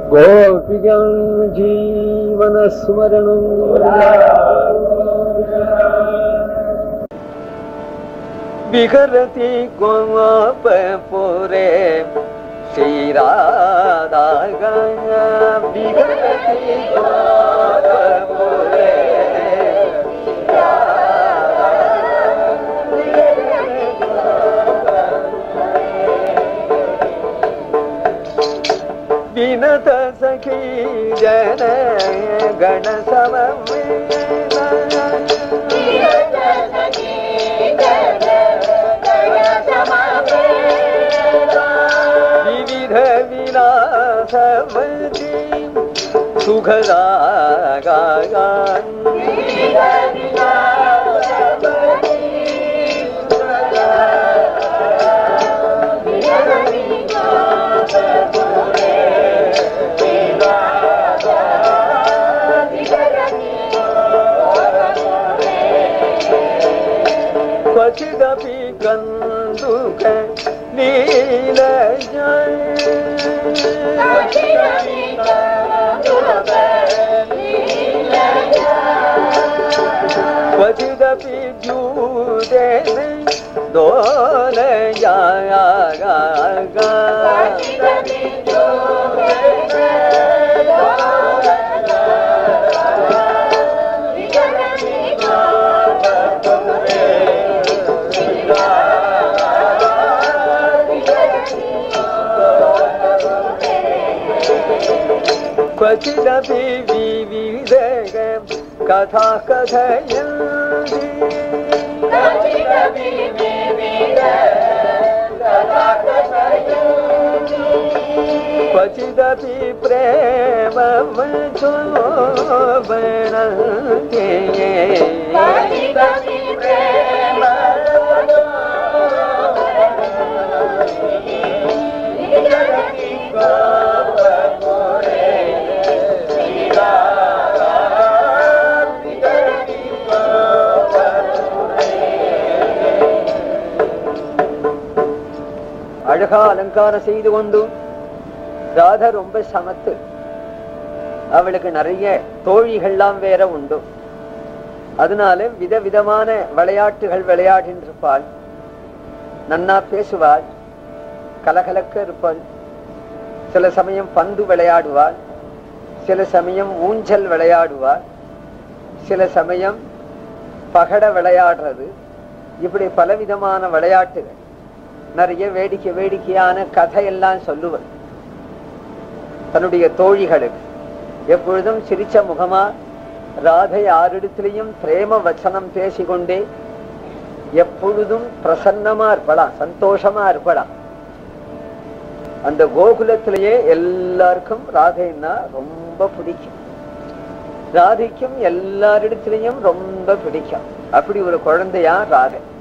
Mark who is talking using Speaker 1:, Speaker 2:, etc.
Speaker 1: गोपिकां जीवनस्मरणं विहरति गोपपुरे श्रीराधा विहरति गोपपुरे विनत सखी जन गण समवेत विविध विलासवती सुखदागान क्वचिदपि कन्दुक लीलया क्वचिदपि द्यूतेन दोलया क्वचिदपि विविध कथा कथयन्ति क्वचिदपि प्रेमवचोवनन्ति அழகா அலங்காரம் செய்து கொண்டு ராதா ரொம்ப சமத்து. அவளுக்கு நிறைய தோழிகள்லாம் வேற உண்டு. அதனால விதவிதமான விளையாட்டுகள் விளையாடின்றிருப்பாள். நன்னா பேசுவாள், கலகலக்க இருப்பாள். சில சமயம் பந்து விளையாடுவாள், சில சமயம் ஊஞ்சல் விளையாடுவாள், சில சமயம் பகட விளையாடுறது. இப்படி பலவிதமான விளையாட்டுகள், நிறைய வேடிக்கை வேடிக்கையான கதையெல்லாம் சொல்லுவள் தன்னுடைய தோழிகளுக்கு. எப்பொழுதும் சிரிச்ச முகமா ராதை யாரிடத்திலையும் பிரேம வச்சனம் பேசிக்கொண்டே எப்பொழுதும் பிரசன்னமா இருப்பலாம், சந்தோஷமா இருப்பலாம். அந்த கோகுலத்திலேயே எல்லாருக்கும் ராதைன்னா ரொம்ப பிடிக்கும். ராதைக்கும் எல்லாரிடத்திலையும் ரொம்ப பிடிக்கும். அப்படி ஒரு குழந்தையா ராதை.